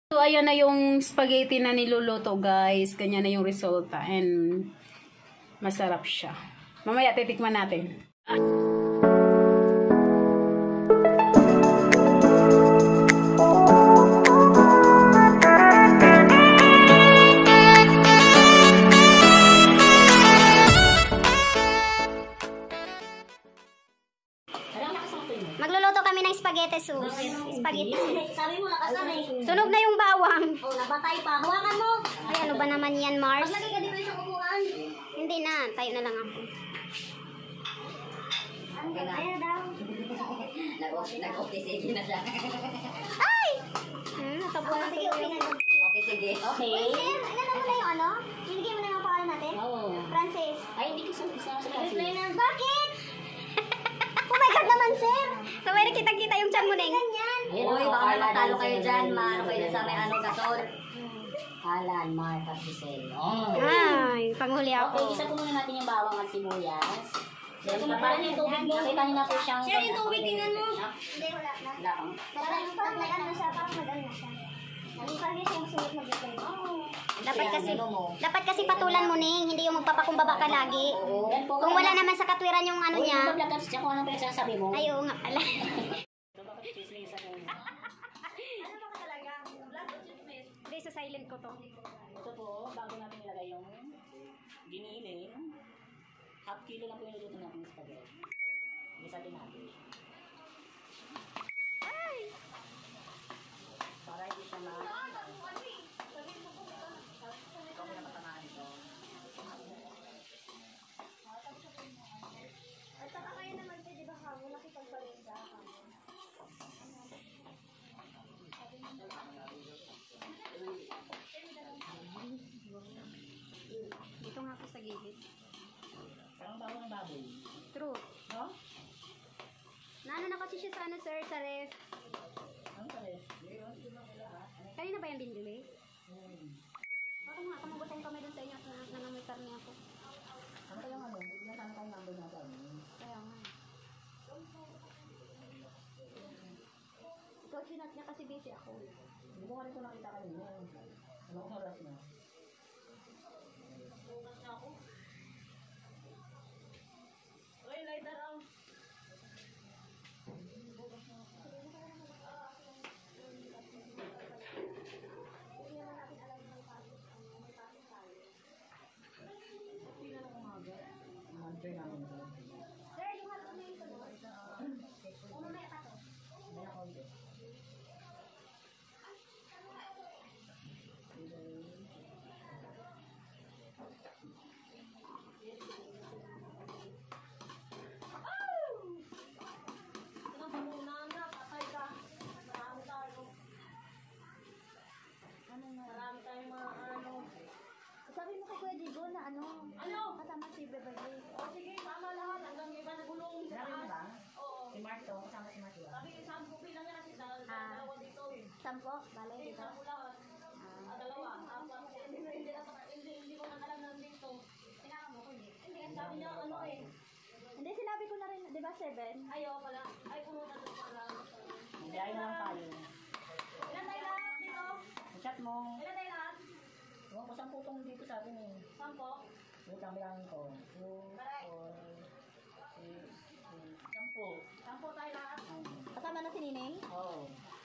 So, ayan na yung spaghetti na niluluto, guys. Ganyan na yung resulta. And, masarap siya. Mamaya, titikman natin. Magluluto kami ng spaghetti sauce. Spaghetti sauce. Sabi mo lakasan eh. Sunog na yung bawang. Oh, nabatay pa. Hawakan mo. Ay, ano ba naman yan, Mars? Maglagay ka dito sa upuan. Hindi na. Tayo na lang ako. Kaya daw. Nag-okay, sige na siya. Ay! Natabo na. Sige, okay na. Okay, sige. Okay. Wait, sir. Ilan mo na yung ano? Binigay mo na yung pangalan natin? Oo. Francis. Ay, hindi ko sa Reply na. Bakit? Oh my God naman, sir. So, may nakita-kita yung tiyan mo, Neng. Ganyan. Uy, baka may magtalo kayo dyan. Maano kayo sa may ano gasol. Alan, Mark, at Giselle. Oh. Ay, panghuli Okay, ako. isa po muna natin yung bawang at sibuyas. Then, parang yung tubig mo. Kita nyo na po siyang... Sir, yung tubig, tingnan mo. Hindi, wala na. Wala kang... Parang nag-ano na siya. Parang nag-ano na siya. Parang siya yung sunod mag-reply. Dapat kasi patulan mo, Neng. Hindi yung magpapakumbaba ka lagi. Kung wala naman sa katwiran yung ano niya. Uy, mag-vlog siya kung anong pinagsasabi mo. Ay, oo nga pala. Hindi, sa silent ko to. Ito po, bago natin ilagay yung giniling, half kilo lang po yung niluto natin ng spaghetti. Isa din natin. Ay! Para hindi siya ikaw mo na patamaan ito. At saka kayo naman, di ba kamo nakipagpalinda kamo? Dito nga ako sa gilid. Parang bago ng baboy. True. No? Naano na kasi siya sa ano, sir, sa ref. Ano ka rin? Kanina ba yan binili? Bakit nga, kamagutong kami dun sa inyo at nangamutar niya ako. Ano kayong ano? Hindi na sana tayong number natin. Kaya nga. Ikaw, sinat niya kasi busy ako. Hindi ko nga rin ito nakita kanina. Anong oras na? Uy, lighter out. Number namin ito. Sir, yung halo na yung sunod. O mamaya pa to. Hindi na konti. Marami tayong mga ano. Sabi mo kay Kuya Digo na ano? Ano? Kasama si Beverly. O sige, tama lahat. Hanggang iba nagulong. Sinabi mo ba? Oo. Si Mark to, kasama si Mark ba? Sabi ni Sampo lang yan kasi dalawa dito eh. Sampo, bale Hindi, dito. Sampo lahat. Dalawa. Apat. Hindi ko na alam na dito. Tinaka mo ko hindi. Hindi, sabi niya ano eh. Hindi, sinabi ko na rin, di ba, 7? Ayaw pala. Ay, pumunta doon pala. Hindi ay na lang tayo. Ilan tayo lahat dito? Chat mo. Ilan tayo lahat? Huwag ko saan putong dito sa atin eh. Sampo? Wait, ang bilangin ko. 2, 4, 6, 7, 10. Sampo tayo lahat. Kasama na si Nineng? Oo.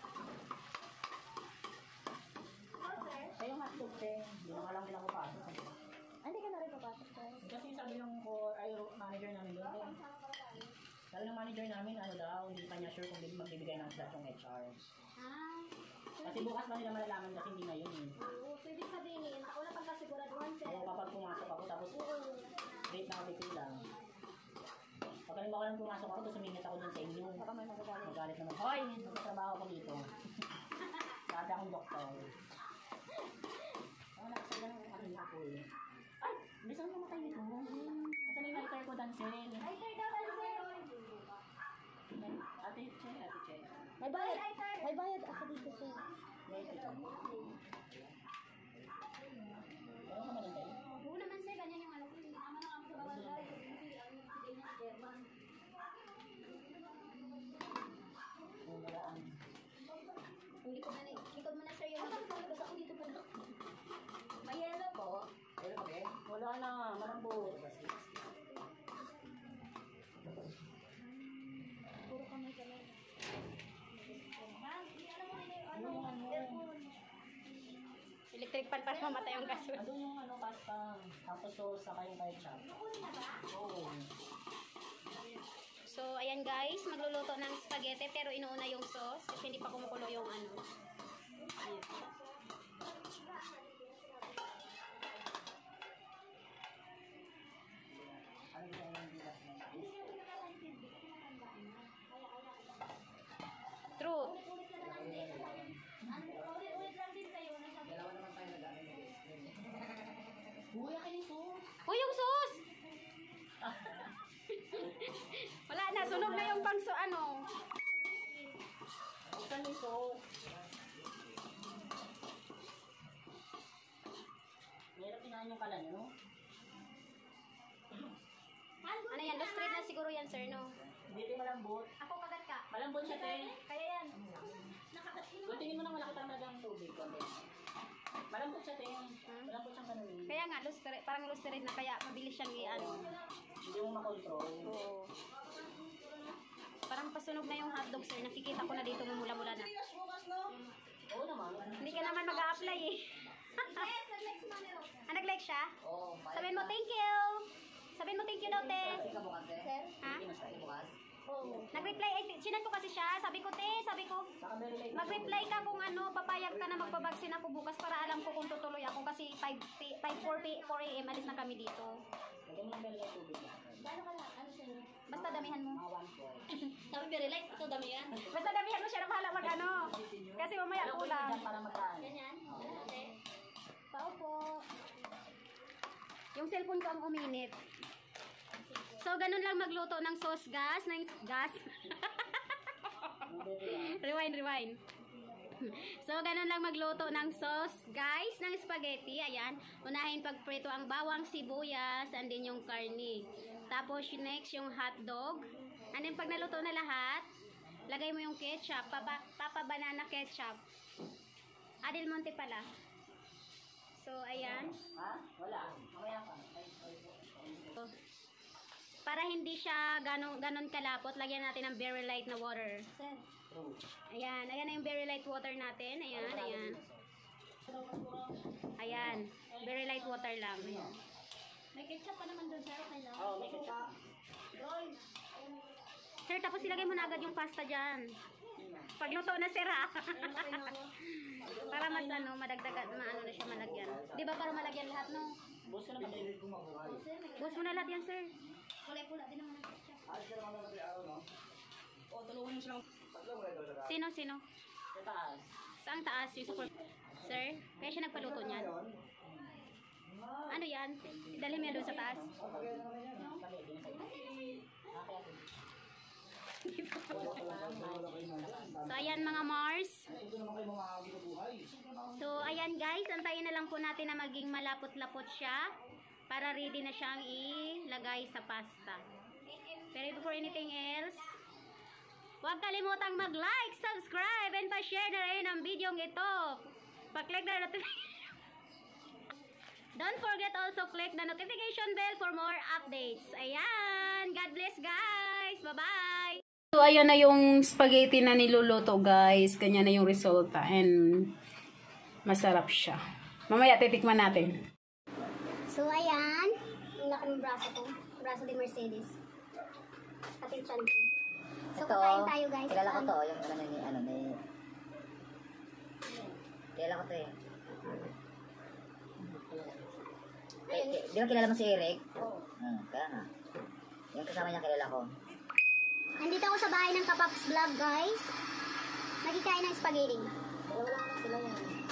Ikaw, sir? Kaya yung hotdog, te. Hindi na nga lang bilang ko pasok. Hindi ka na rin papasok, sir. Kasi sabi ng manager namin doon. Sabi ng manager namin, ano daw, hindi pa niya sure kung magbibigay ng slot yung HR. Ah, Kasi bukas pa nila malalaman kasi hindi ngayon eh. Oo, so ibig sabihin, ako na pagkasiguraduhan, sir. Kaya kapag pumasok ako, tapos late na ako pipila. Pag halimbawa lang pumasok ako, tapos sumingit ako dun sa inyo. baka may magagalit. Magalit naman. Hoy! Magtatrabaho ako dito. Sabi akong doktor. Ako nakasala ng aking ako eh. Ay! Bisa mo namatay nito. Asan yung lighter ko, Dancel? Ay, sir, daw, sir. Ate Che, Ate Che. May bayad ako dito, sir. Lighter ko. Ano ka man tayo? Oo naman, sir, ganyan yung ano ko. Hindi naman ako sa bawal dahil. Kasi ang hindi niya, German. Ang malaan. Hindi ko na, likod mo na, sir, yung Electric pan para mamatay yung gas. Andun yung ano, pasta. Tapos sauce, saka yung ketchup. Oo. So, ayan guys, magluluto ng spaghetti pero inuuna yung sauce kasi hindi pa kumukulo yung ano. Ayan. Truth. Uy, yung sauce! Wala na, sunog na yung pangso ano. Saan yung sauce? Meron pinahan yung kalan, no? Ano yan, low straight na siguro yan sir, no? Hindi malambot. Ako kagat ka. Malambot siya, te. Kaya yan. Tingin mo na malaki talaga ang tubig. Konti. Malambot siya, te. Malambot siyang kanunin. Kaya nga, low straight, parang low straight na kaya mabilis siyang i-ano. Hindi mo makontrol. Oo. Parang pasunog na yung hotdog sir, nakikita ko na dito mumula-mula na. Oo naman. Hindi ka naman mag-a-apply eh. Ah, nag-like siya? Oo. Sabihin mo thank you. Sabihin mo thank you daw, te. Sir? Ha? Oo. Nag-reply, sinan ko kasi siya. Sabi ko, te, sabi ko, Saka very late. mag-reply ka kung ano, papayag ka na magpabaksin ako bukas para alam ko kung tutuloy ako kasi 4 a.m. alis na kami dito. Lagyan mo ng very light tubig. Gano'n ka lang? Ano sa'yo? Basta damihan mo. Mga 1 Sabi very light. Ito dami yan. Basta damihan mo siya na bahala mag ano. Kasi mamaya kulang. para magkaan. Ganyan. Ate. Tao po. Yung cellphone ko ang uminit. So, ganun lang magluto ng sauce gas. Rewind. So, ganun lang magluto ng sauce, guys, ng spaghetti. Ayan. Unahin pagprito ang bawang, sibuyas, and then yung karni. Tapos, next, yung hotdog. And then, pag naluto na lahat, lagay mo yung ketchup. Papa banana ketchup. Adel Monte pala. So, ayan. Ha? Wala. Mamaya pa. So, para hindi siya ganon kalapot, lagyan natin ng very light na water. Sir. Ayan na yung very light water natin. Ayan, very light water lang. Ayan. May ketchup pa naman doon, sir. Okay lang. Oo, may ketchup. Sir, tapos ilagay mo na agad yung pasta dyan. Pagluto na sir ha. Para mas madagdagan, maano na siya malagyan. Di ba para malagyan lahat no? Bus ko na kami. Buhos mo na lahat yan sir. Kulay-pula din naman ang ketchup. O, tulungan mo silang. Sino? Sa taas. Saan taas yung support? Sir, kaya siya nagpaluto niyan. Ano yan? Dalhin mo yan doon sa taas. So, ayan mga Mars. So, ayan guys. Antayin na lang po natin na maging malapot-lapot siya para ready na siyang ilagay sa pasta. Pero before anything else, huwag kalimutang mag-like, subscribe, and pa-share na rin ang video ito. Pa-click na notification. Don't forget also click the notification bell for more updates. Ayan. God bless guys. Bye-bye. So, ayan na yung spaghetti na niluluto guys. Ganyan na yung resulta. And masarap siya. Mamaya titikman natin. So, ayan. Yung laki ng braso ko. Braso ni Mercedes. Pati chan ko. So, Ito, kakain tayo guys. kilala ko to, yung kilala ko to eh. Di ba kilala mo si Eric? Oo. Kaya nga. Yung kasama niya kilala ko. Nandito ako sa bahay ng Kapaps Vlog guys. Nagkikain ng spaghetti. Wala na sila yan.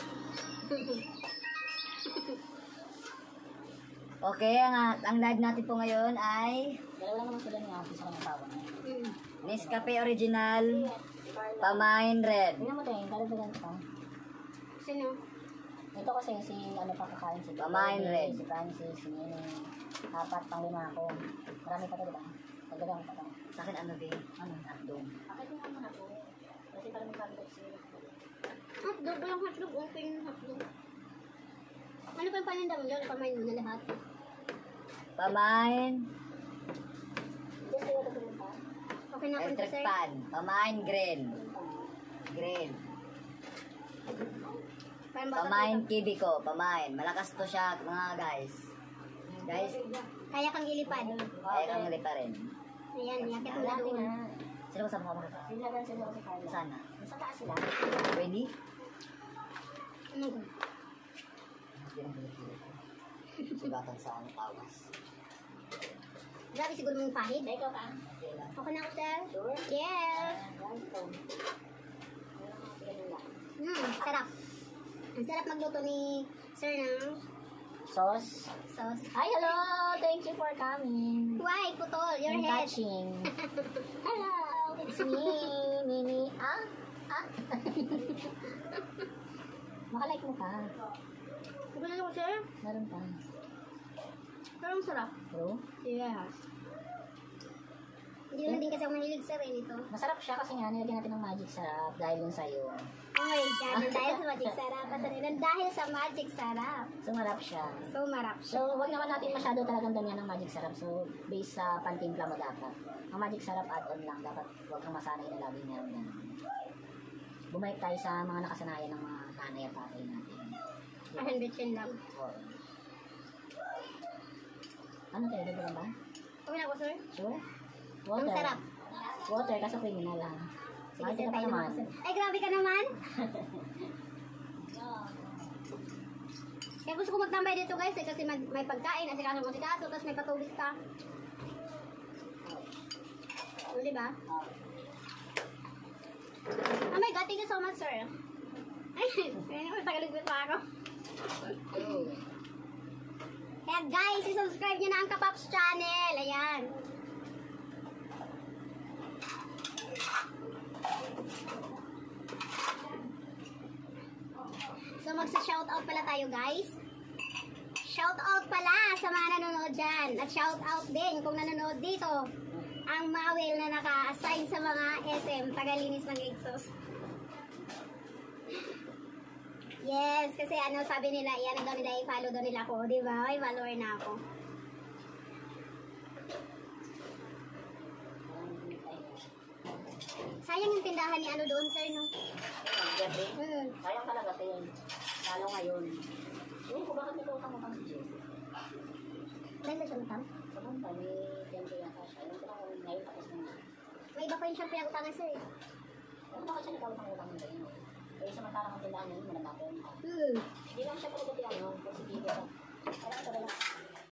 Okay, ang live natin po ngayon ay Dalawa lang naman sila ng office sa mga tawa. Nescafe Original Pamain Red. Tingnan mo tayo, dalawa pa. Sino? Ito kasi si ano pa kakain si Pamain Red. Si Francis, si Nino. 4 pang 5 ako. Marami pa to, diba? Nagdagang pa to. Sa akin ano din? Ano? Hotdog. Bakit yung ano ako? Kasi parang mag-hotdog sila. Hotdog lang hotdog. Okay yung hotdog. Ano pa yung paninda mo dyan? Pamain mo na lahat. Pamain Okay na punta Electric sir. Pan. Pamain Green. Green. Parang bata Pamain kibi ko, pamain. Malakas to siya, mga guys. Guys, Kaya kang ilipad. kaya kang pa rin. Ayan, yakit mo na doon. Sino kasama mo? Sila lang sila sa kanya. Sana. Sa taas sila. Ready? Ano ko? Sugatan sa ang tawas. Grabe siguro mong pahid. Ikaw ka. Okay na ako, sir? Sure. Yes! Sarap. Ang sarap magluto ni sir ng Sauce. sauce. Hi, hello! Thank you for coming. Why, putol? Your And head. touching. Hello! It's me, Mimi. Ah? Makalike mo ka. Gusto ko, sir? Meron pa. Pero ang sarap. True? Yes. Hindi na din kasi ako mahilig sir eh nito. Masarap siya kasi nga nilagyan natin ng magic sarap dahil yun sa'yo. Oh my God, dahil sa magic sarap. Pasarilan dahil sa magic sarap. Sumarap siya. So, marap. So, wag naman natin masyado talagang damihan ng magic sarap. So, based sa pantimpla mo dapat. Ang magic sarap add-on lang. Dapat wag kang masanay na laging meron yan. Bumalik tayo sa mga nakasanayan ng mga nanay at tatay natin. 100 lang. Oo. Ano tayo? Dagdagan ba? Okay na ako, sir? Sure? Ang Water. sarap. Water, kaso criminal lang. Sige, Bakit sir, ka pa tayo naman? naman. Sir. Ay, grabe ka naman. Kaya gusto ko magtambay dito guys eh, kasi may pagkain, asikaso mo asikaso, tapos may patubig ka. O, diba? Oh my God, thank you so much, sir. Ay, tagalagpit pa ako. Kaya guys, i-subscribe nyo na ang Kapaps channel. Ayan. So, magsa-shoutout pala tayo, guys. Shoutout pala sa mga nanonood dyan. At shoutout din kung nanonood dito ang Mawil na naka-assign sa mga SM, tagalinis ng exhaust. Yes, kasi ano sabi nila, yan daw nila, i-follow daw nila ako, di ba? May follower na ako. Sayang yung tindahan ni ano doon, sir, no? Gabi? Hmm. Sayang talaga sa'yo. Lalo ngayon. Ewan ko bakit nito ka mo kang si Jesse. Dahil ba siya matam? Sa banta, may tempo yata siya. Ewan ko lang kung ngayon tapos na. May iba pa rin siyang pinag-utangan, sir. Ewan ko bakit siya nagkawag ng utang ng ganyan. Eh, samantarang ang tindahan niya, malapapin.